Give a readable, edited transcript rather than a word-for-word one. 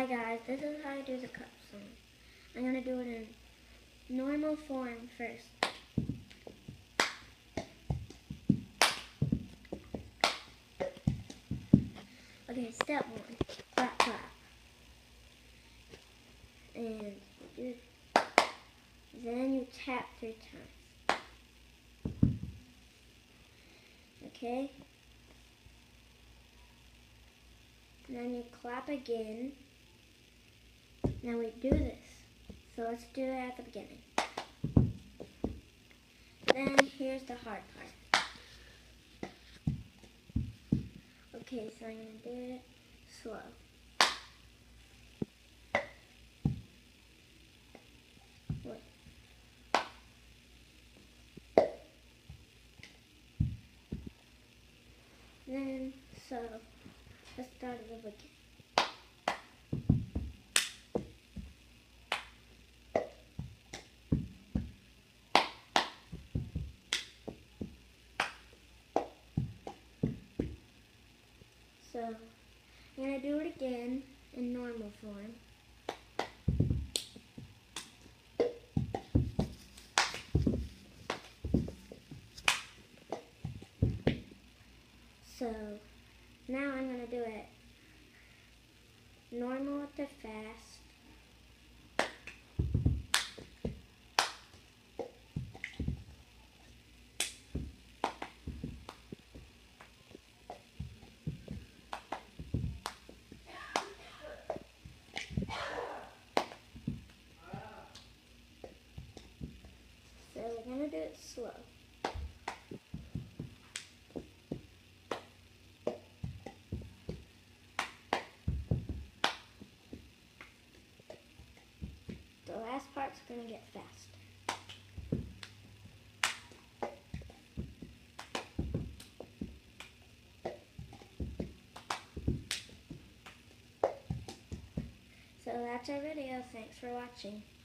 guys, this is how I do the cup song. I'm going to do it in normal form first. Okay, step 1, clap, clap. And then you tap 3 times. Okay? And then you clap again. Now we do this. So let's do it at the beginning. Then here's the hard part. Okay, so I'm going to do it slow. Wait. Then, so, let's start it over again. So, I'm going to do it again in normal form. So, now I'm going to do it normal to fast. So we're going to do it slow. The last part's going to get fast. So that's our video. Thanks for watching.